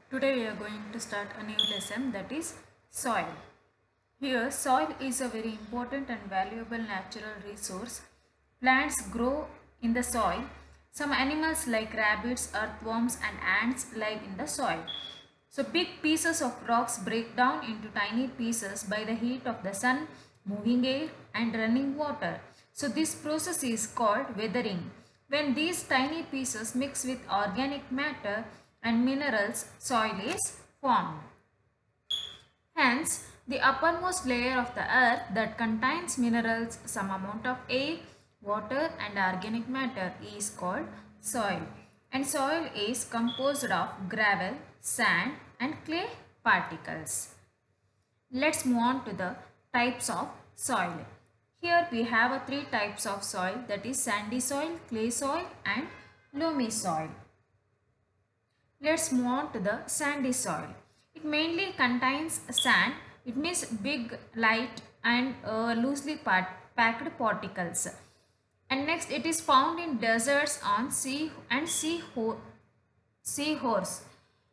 Today we are going to start a new lesson, that is soil. Here soil is a very important and valuable natural resource. Plants grow in the soil. Some animals like rabbits, earthworms and ants live in the soil. So big pieces of rocks break down into tiny pieces by the heat of the sun, moving air and running water. So this process is called weathering. When these tiny pieces mix with organic matter and minerals, soil is formed. Hence, the uppermost layer of the earth that contains minerals, some amount of air, water and organic matter is called soil. And soil is composed of gravel, sand and clay particles. Let's move on to the types of soil. Here we have three types of soil, that is sandy soil, clay soil and loamy soil. Let's move on to the sandy soil. It mainly contains sand. It means big, light and loosely packed particles. And next it is found in deserts on sea and seahorse.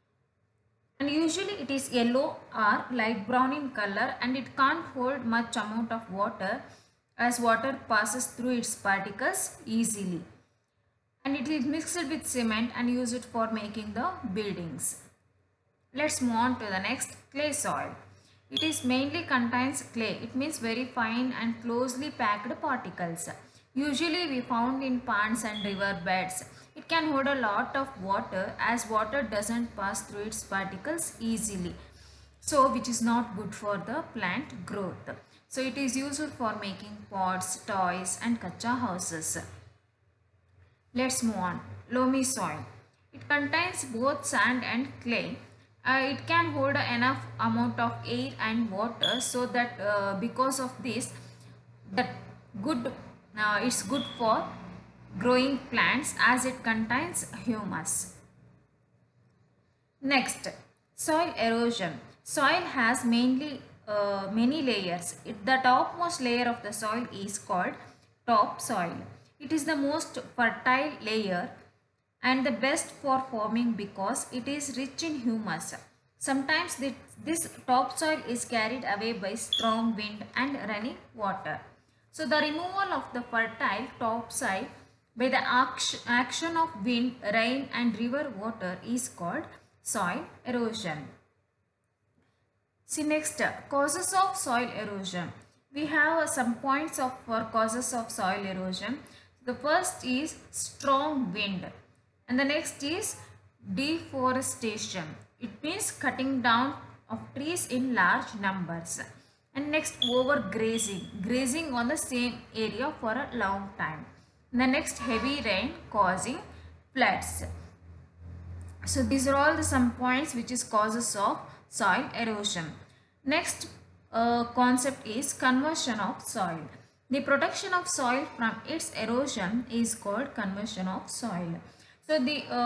And usually it is yellow or light brown in color and it can't hold much amount of water as water passes through its particles easily. And it is mixed with cement and used for making the buildings. Let's move on to the next, clay soil. It is mainly contains clay. It means very fine and closely packed particles. Usually we found in ponds and river beds. It can hold a lot of water as water doesn't pass through its particles easily. So which is not good for the plant growth. So it is used for making pots, toys and kacha houses. Let's move on. Loamy soil. It contains both sand and clay. It can hold enough amount of air and water so that because of this, that good it's good for growing plants as it contains humus. Next, soil erosion. Soil has mainly many layers. The topmost layer of the soil is called topsoil. It is the most fertile layer and the best for farming because it is rich in humus. Sometimes this topsoil is carried away by strong wind and running water. So the removal of the fertile topsoil by the action of wind, rain and river water is called soil erosion. See next, causes of soil erosion. We have some points for causes of soil erosion. The first is strong wind and the next is deforestation. It means cutting down of trees in large numbers. And next, overgrazing, grazing on the same area for a long time. And the next, heavy rain causing floods. So these are all some points which is causes of soil erosion. Next concept is conversion of soil. The protection of soil from its erosion is called conversion of soil. So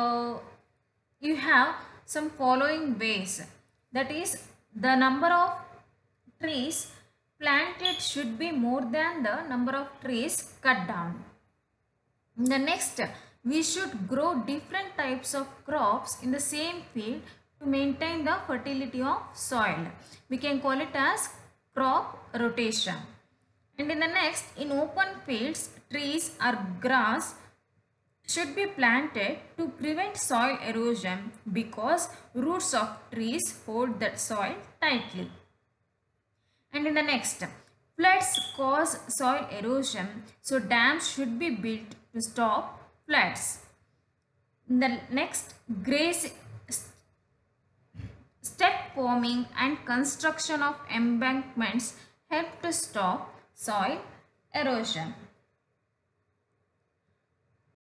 you have some following ways, that is the number of trees planted should be more than the number of trees cut down. The next, we should grow different types of crops in the same field to maintain the fertility of soil. We can call it as crop rotation. And in the next, in open fields, trees or grass should be planted to prevent soil erosion because roots of trees hold that soil tightly. And in the next, floods cause soil erosion, so dams should be built to stop floods. In the next, step forming and construction of embankments help to stop soil erosion.